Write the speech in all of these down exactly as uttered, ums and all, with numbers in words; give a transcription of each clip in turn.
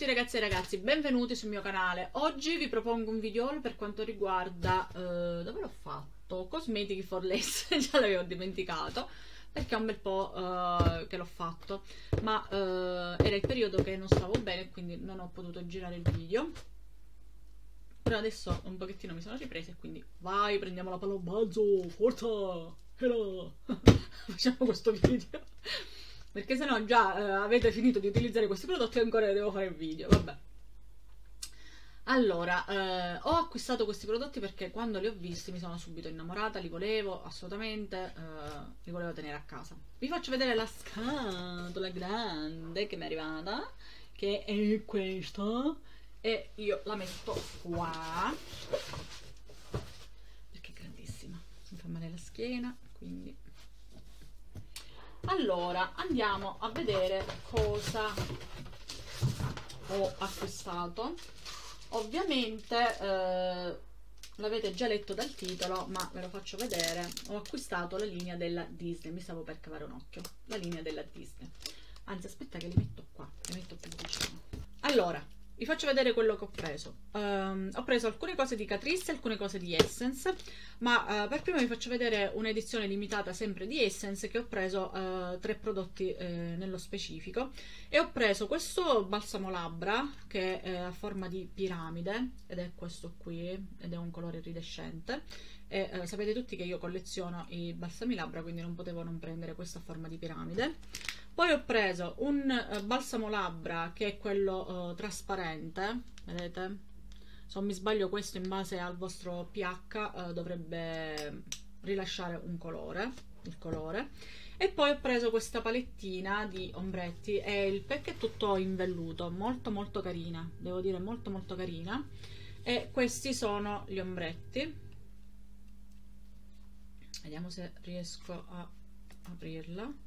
tutti ragazzi e ragazzi, benvenuti sul mio canale. Oggi vi propongo un video per quanto riguarda, eh, dove l'ho fatto? Cosmetics for Less, già l'avevo dimenticato, perché è un bel po' eh, che l'ho fatto, ma eh, era il periodo che non stavo bene, quindi non ho potuto girare il video. Però adesso un pochettino mi sono ripresa e quindi vai, prendiamo la palla balzo, forza, hello. Facciamo questo video. Perché se no già eh, avete finito di utilizzare questi prodotti e ancora devo fare il video, vabbè. Allora, eh, ho acquistato questi prodotti perché quando li ho visti mi sono subito innamorata, li volevo assolutamente, eh, li volevo tenere a casa. Vi faccio vedere la scatola grande che mi è arrivata, che è questa, e io la metto qua, perché è grandissima, mi fa male la schiena, quindi... Allora, andiamo a vedere cosa ho acquistato. Ovviamente eh, l'avete già letto dal titolo, ma ve lo faccio vedere. Ho acquistato la linea della Disney, mi stavo per cavare un occhio. La linea della Disney. Anzi, aspetta che li metto qua, li metto più vicino. Allora, vi faccio vedere quello che ho preso. Um, ho preso alcune cose di Catrice e alcune cose di Essence, ma uh, per prima vi faccio vedere un'edizione limitata sempre di Essence, che ho preso uh, tre prodotti eh, nello specifico. E ho preso questo balsamo labbra che è a forma di piramide, ed è questo qui, ed è un colore iridescente. E uh, sapete tutti che io colleziono i balsami labbra, quindi non potevo non prendere questa forma di piramide. Poi ho preso un uh, balsamo labbra che è quello uh, trasparente, vedete? Se non mi sbaglio questo in base al vostro pH uh, dovrebbe rilasciare un colore, il colore. E poi ho preso questa palettina di ombretti e il pack è tutto in velluto, molto molto carina, devo dire molto molto carina. E questi sono gli ombretti. Vediamo se riesco a aprirla.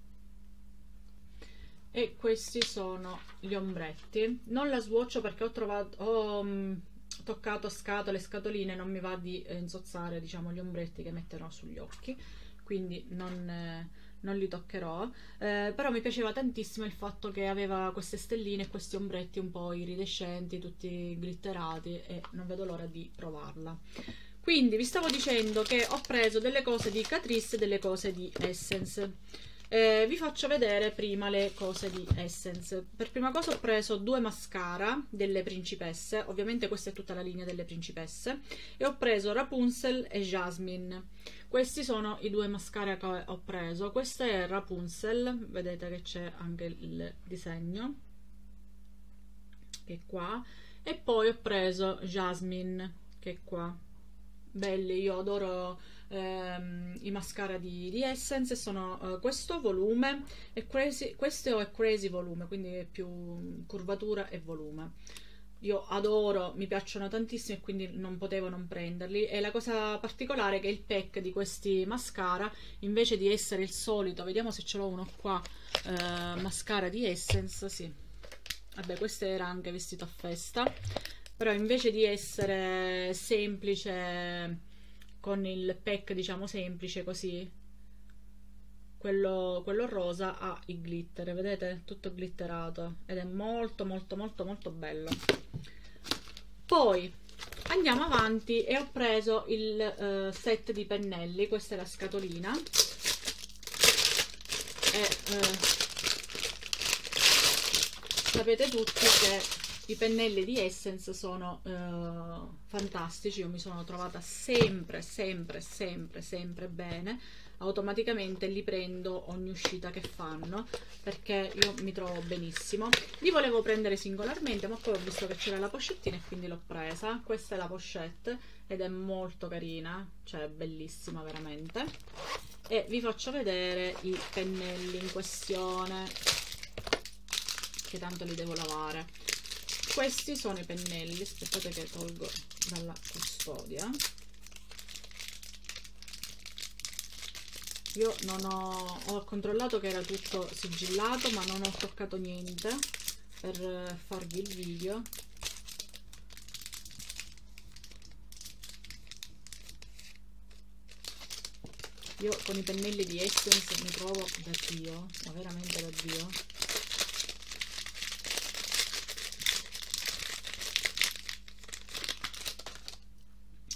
E questi sono gli ombretti. Non la swatcho perché ho trovato ho um, toccato scatole, scatoline, non mi va di eh, insozzare, diciamo, gli ombretti che metterò sugli occhi, quindi non, eh, non li toccherò. Eh, però mi piaceva tantissimo il fatto che aveva queste stelline e questi ombretti un po' iridescenti, tutti glitterati, e non vedo l'ora di provarla. Quindi vi stavo dicendo che ho preso delle cose di Catrice e delle cose di Essence. Eh, vi faccio vedere prima le cose di Essence. Per prima cosa ho preso due mascara delle principesse, ovviamente questa è tutta la linea delle principesse, e ho preso Rapunzel e Jasmine. Questi sono i due mascara che ho preso. Questo è Rapunzel, vedete che c'è anche il disegno che è qua, e poi ho preso Jasmine che è qua. Belli, io adoro ehm, i mascara di, di Essence. Sono uh, questo volume e crazy, questo è crazy volume, quindi è più curvatura e volume. Io adoro, mi piacciono tantissimo e quindi non potevo non prenderli. E la cosa particolare è che il pack di questi mascara, invece di essere il solito, vediamo se ce l'ho uno qua, eh, mascara di Essence, sì, vabbè, questo era anche vestito a festa. Però invece di essere semplice, con il pack diciamo semplice così, quello, quello rosa ha i glitter, vedete? Tutto glitterato ed è molto molto molto molto bello. Poi andiamo avanti e ho preso il uh, set di pennelli. Questa è la scatolina e uh, sapete tutti che i pennelli di Essence sono uh, fantastici. Io mi sono trovata sempre, sempre, sempre, sempre bene. Automaticamente li prendo ogni uscita che fanno, perché io mi trovo benissimo. Li volevo prendere singolarmente, ma poi ho visto che c'era la pochettina e quindi l'ho presa. Questa è la pochette ed è molto carina, cioè bellissima veramente. E vi faccio vedere i pennelli in questione, che tanto li devo lavare. Questi sono i pennelli, aspettate che tolgo dalla custodia. Io non ho, ho controllato che era tutto sigillato, ma non ho toccato niente per farvi il video. Io con i pennelli di Essence mi trovo da Dio, ma veramente da Dio.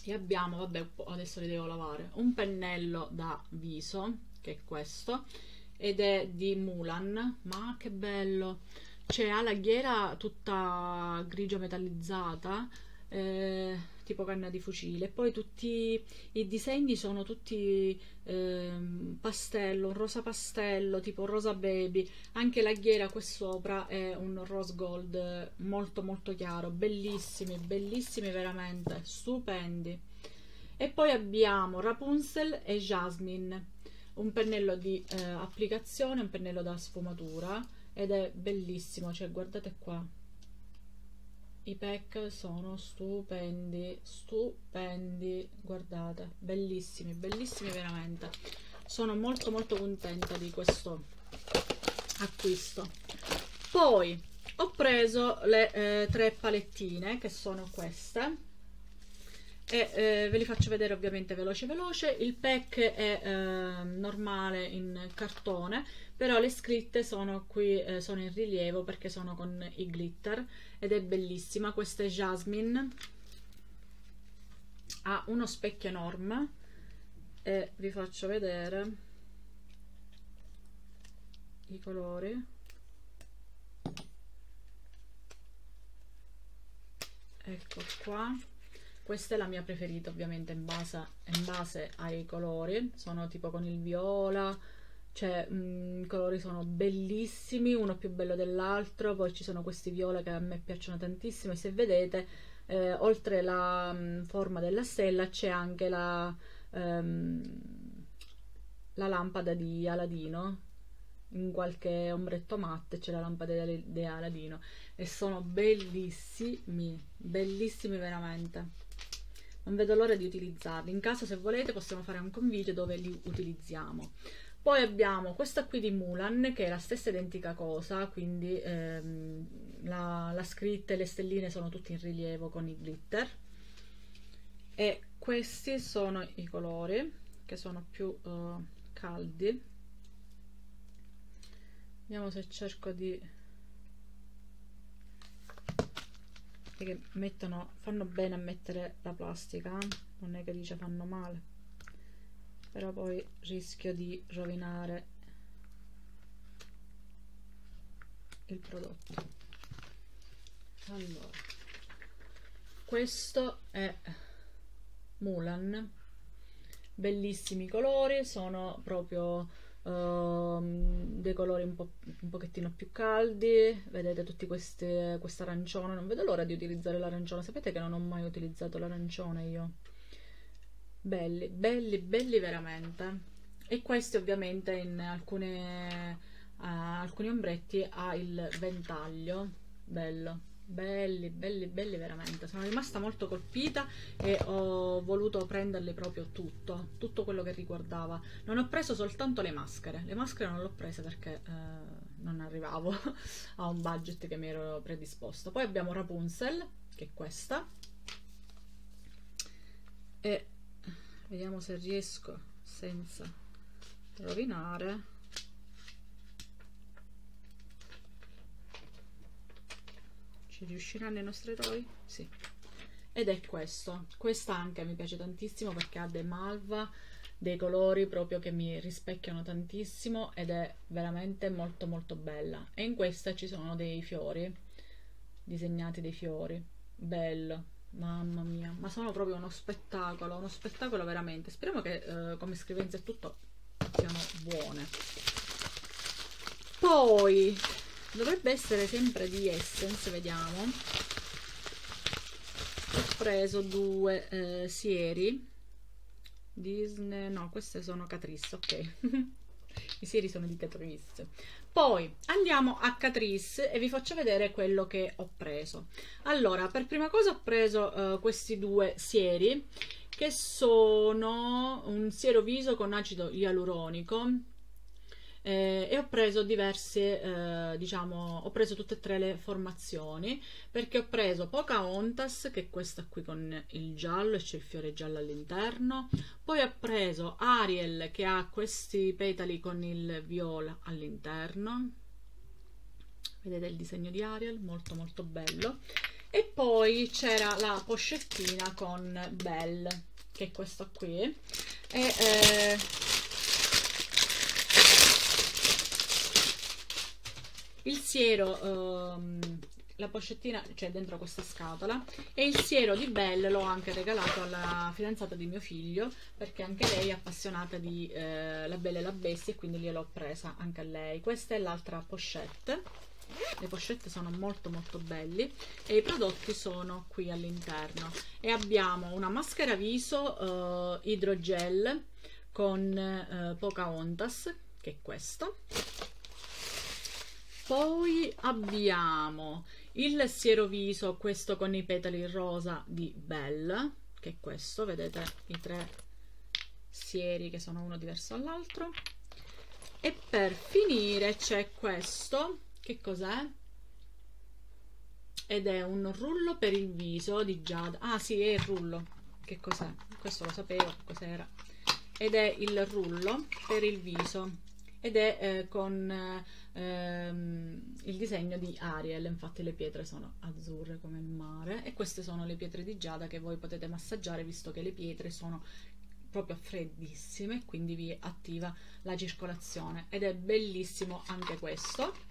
E abbiamo, vabbè, adesso li devo lavare, un pennello da viso, che è questo, ed è di Mulan, ma che bello, c'è ha la ghiera tutta grigia metallizzata, eh, tipo canna di fucile, poi tutti i disegni sono tutti ehm, pastello, un rosa pastello, tipo rosa baby, anche la ghiera qua sopra è un rose gold molto molto chiaro, bellissimi, bellissimi veramente, stupendi. E poi abbiamo Rapunzel e Jasmine, un pennello di eh, applicazione, un pennello da sfumatura, ed è bellissimo, cioè guardate qua, i pack sono stupendi, stupendi, guardate, bellissimi, bellissimi veramente. Sono molto molto contenta di questo acquisto. Poi ho preso le eh, tre palettine, che sono queste, e eh, ve li faccio vedere ovviamente veloce veloce. Il pack è eh, normale in cartone, però le scritte sono qui, eh, sono in rilievo perché sono con i glitter, ed è bellissima. Questa è Jasmine, ha uno specchio enorme e vi faccio vedere i colori. Ecco qua, questa è la mia preferita ovviamente in base, in base ai colori, sono tipo con il viola, cioè mh, i colori sono bellissimi, uno più bello dell'altro. Poi ci sono questi viola che a me piacciono tantissimo, e se vedete eh, oltre la mh, forma della stella c'è anche la, ehm, la lampada di Aladino, in qualche ombretto matte c'è la lampada di Aladino, e sono bellissimi, bellissimi veramente. Non vedo l'ora di utilizzarli. In caso, se volete, possiamo fare anche un video dove li utilizziamo. Poi abbiamo questa qui di Mulan, che è la stessa identica cosa, quindi ehm, la, la scritta e le stelline sono tutte in rilievo con i glitter, e questi sono i colori che sono più uh, caldi. Vediamo se cerco di, che mettono, fanno bene a mettere la plastica, eh? Non è che dice fanno male, però poi rischio di rovinare il prodotto. Allora, questo è Mulan, bellissimi colori, sono proprio uh, dei colori un po' un pochettino più caldi. Vedete tutti questi, questo arancione, non vedo l'ora di utilizzare l'arancione. Sapete che non ho mai utilizzato l'arancione io. Belli, belli, belli veramente. E questi ovviamente in alcune, uh, alcuni ombretti ha il ventaglio, bello, belli, belli, belli veramente. Sono rimasta molto colpita e ho voluto prenderli proprio tutto, tutto quello che riguardava. Non ho preso soltanto le maschere, le maschere non l'ho prese perché eh, non arrivavo a un budget che mi ero predisposto. Poi abbiamo Rapunzel, che è questa, e vediamo se riesco senza rovinare. Ci riusciranno i nostri eroi? Sì. Ed è questo. Questa anche mi piace tantissimo perché ha dei malva, dei colori proprio che mi rispecchiano tantissimo, ed è veramente molto molto bella. E in questa ci sono dei fiori, disegnati dei fiori. Bello. Mamma mia, ma sono proprio uno spettacolo, uno spettacolo veramente. Speriamo che eh, come scrivenze e tutto siano buone. Poi dovrebbe essere sempre di Essence, vediamo. Ho preso due eh, sieri Disney, no, queste sono Catrice, ok. I sieri sono di Catrice. Poi andiamo a Catrice e vi faccio vedere quello che ho preso. Allora, per prima cosa ho preso uh, questi due sieri, che sono un siero viso con acido ialuronico, eh, e ho preso diverse, eh, diciamo, ho preso tutte e tre le formazioni, perché ho preso Pocahontas, che è questa qui con il giallo e c'è il fiore giallo all'interno. Poi ho preso Ariel, che ha questi petali con il viola all'interno. Vedete il disegno di Ariel, molto molto bello. E poi c'era la pochettina con Belle, che è questa qui, e eh, il siero, ehm, la pochettina c'è, cioè dentro questa scatola, e il siero di Belle l'ho anche regalato alla fidanzata di mio figlio, perché anche lei è appassionata di eh, La Bella e la Bestia, e quindi gliel'ho presa anche a lei. Questa è l'altra pochette. Le pochette sono molto molto belli e i prodotti sono qui all'interno. E abbiamo una maschera viso eh, idrogel con eh, Pocahontas, che è questa. Poi abbiamo il siero viso, questo con i petali rosa di Belle, che è questo, vedete i tre sieri che sono uno diverso dall'altro. E per finire c'è questo, che cos'è? Ed è un rullo per il viso di Giada. Ah sì, è il rullo. Che cos'è? Questo lo sapevo cos'era. Ed è il rullo per il viso. Ed è eh, con ehm, il disegno di Ariel. Infatti le pietre sono azzurre come il mare. E queste sono le pietre di Giada che voi potete massaggiare, visto che le pietre sono proprio freddissime, quindi vi attiva la circolazione. Ed è bellissimo anche questo.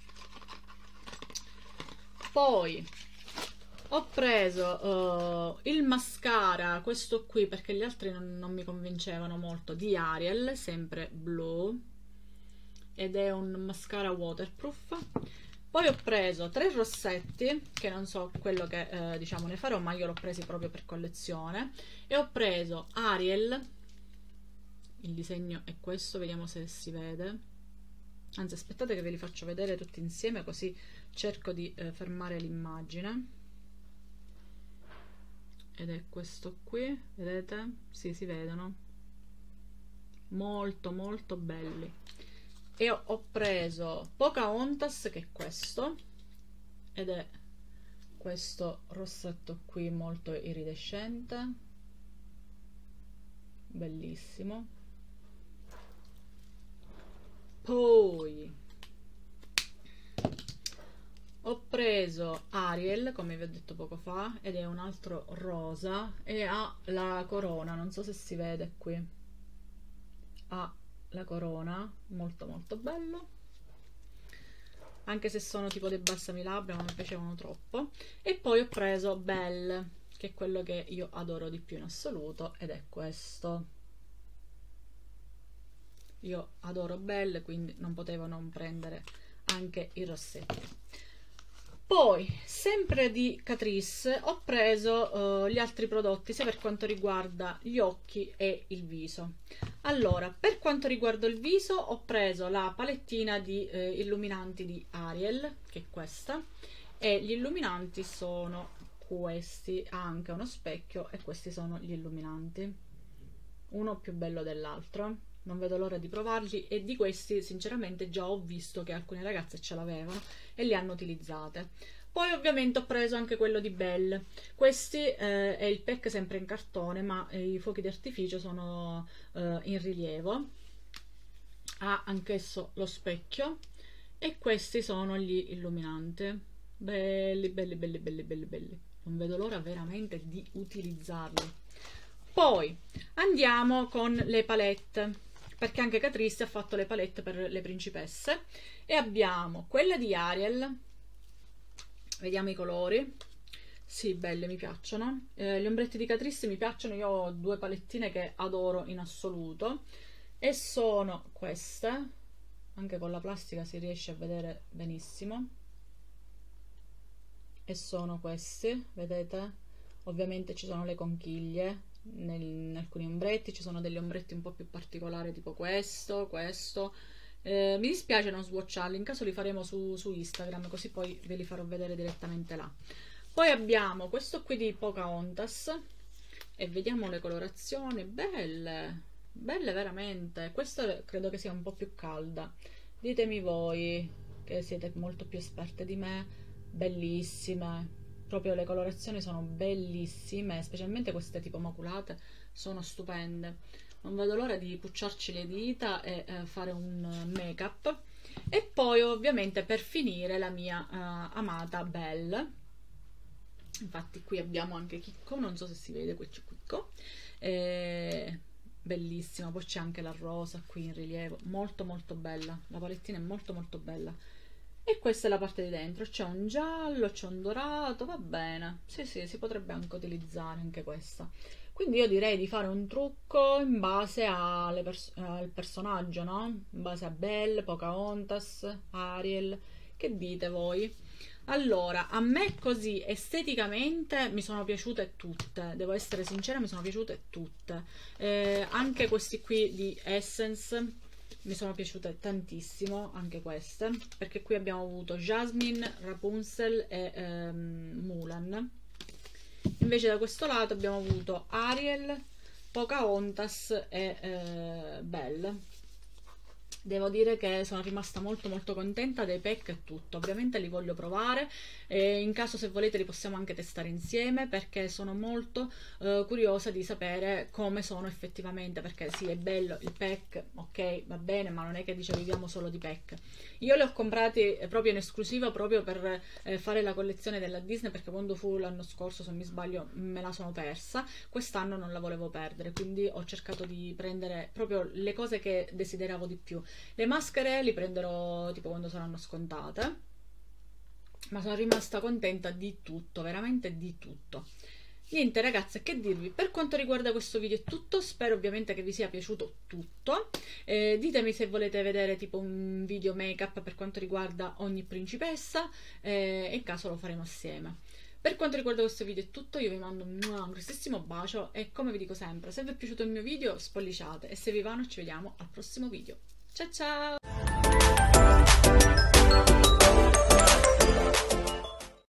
Poi ho preso uh, il mascara, questo qui, perché gli altri non, non mi convincevano molto, di Ariel, sempre blu, ed è un mascara waterproof. Poi ho preso tre rossetti, che non so quello che eh, diciamo ne farò, ma io l'ho presi proprio per collezione, e ho preso Ariel, il disegno è questo, vediamo se si vede. Anzi, aspettate che ve li faccio vedere tutti insieme, così cerco di eh, fermare l'immagine. Ed è questo qui, vedete? Sì, si vedono. Molto molto belli. E ho, ho preso Pocahontas, che è questo, ed è questo rossetto qui molto iridescente, bellissimo. Poi ho preso Ariel, come vi ho detto poco fa, ed è un altro rosa e ha la corona, non so se si vede qui, ha la corona, molto molto bello, anche se sono tipo dei balsami labbra, ma mi piacevano troppo. E poi ho preso Belle, che è quello che io adoro di più in assoluto, ed è questo. Io adoro Belle, quindi non potevo non prendere anche i rossetti. Poi, sempre di Catrice, ho preso uh, gli altri prodotti, sia per quanto riguarda gli occhi e il viso. Allora, per quanto riguarda il viso, ho preso la palettina di eh, illuminanti di Ariel, che è questa, e gli illuminanti sono questi, ha anche uno specchio, e questi sono gli illuminanti, uno più bello dell'altro. Non vedo l'ora di provarli, e di questi sinceramente già ho visto che alcune ragazze ce l'avevano e li hanno utilizzate. Poi ovviamente ho preso anche quello di Belle. Questi eh, è il pack sempre in cartone, ma eh, i fuochi d'artificio sono eh, in rilievo. Ha anch'esso lo specchio, e questi sono gli illuminanti. Belli, belli, belli, belli, belli, belli. Non vedo l'ora veramente di utilizzarli. Poi andiamo con le palette, perché anche Catrice ha fatto le palette per le principesse, e abbiamo quella di Ariel, vediamo i colori, sì, belle, mi piacciono, eh, gli ombretti di Catrice mi piacciono, io ho due palettine che adoro in assoluto, e sono queste, anche con la plastica si riesce a vedere benissimo, e sono questi, vedete? Ovviamente ci sono le conchiglie nel, in alcuni ombretti, ci sono degli ombretti un po' più particolari, tipo questo, questo. Eh, mi dispiace non swatcharli, in caso li faremo su, su Instagram, così poi ve li farò vedere direttamente là. Poi abbiamo questo qui di Pocahontas, e vediamo le colorazioni, belle, belle veramente. Questa credo che sia un po' più calda, ditemi voi che siete molto più esperte di me. Bellissime, proprio le colorazioni sono bellissime, specialmente queste tipo maculate sono stupende. Non vedo l'ora di pucciarci le dita e eh, fare un make up. E poi ovviamente per finire la mia uh, amata Belle, Infatti qui abbiamo anche Chicco, non so se si vede, qui c'è Chicco, eh, bellissima. Poi c'è anche la rosa qui in rilievo, molto molto bella, la palettina è molto molto bella. E questa è la parte di dentro, c'è un giallo, c'è un dorato, va bene, sì sì, si potrebbe anche utilizzare anche questa. Quindi io direi di fare un trucco in base alle pers- al personaggio, no? In base a Belle, Pocahontas, Ariel, che dite voi? Allora, a me così esteticamente mi sono piaciute tutte, devo essere sincera, mi sono piaciute tutte. Eh, anche questi qui di Essence mi sono piaciute tantissimo, anche queste, perché qui abbiamo avuto Jasmine, Rapunzel e ehm, Mulan. Invece da questo lato abbiamo avuto Ariel, Pocahontas e eh, Belle. Devo dire che sono rimasta molto molto contenta dei pack e tutto. Ovviamente li voglio provare e in caso, se volete, li possiamo anche testare insieme, perché sono molto eh, curiosa di sapere come sono effettivamente, perché sì, è bello il pack, ok, va bene, ma non è che dice viviamo solo di pack. Io li ho comprati proprio in esclusiva, proprio per eh, fare la collezione della Disney, perché quando fu l'anno scorso, se non mi sbaglio, me la sono persa. Quest'anno non la volevo perdere, quindi ho cercato di prendere proprio le cose che desideravo di più. Le maschere li prenderò tipo quando saranno scontate, ma sono rimasta contenta di tutto, veramente di tutto. Niente ragazze, che dirvi, per quanto riguarda questo video è tutto, spero ovviamente che vi sia piaciuto tutto. Eh, ditemi se volete vedere tipo un video make up per quanto riguarda ogni principessa, eh, e in caso lo faremo assieme. Per quanto riguarda questo video è tutto, io vi mando un grossissimo bacio e, come vi dico sempre, se vi è piaciuto il mio video spolliciate, e se vi va ci vediamo al prossimo video. Ciao ciao!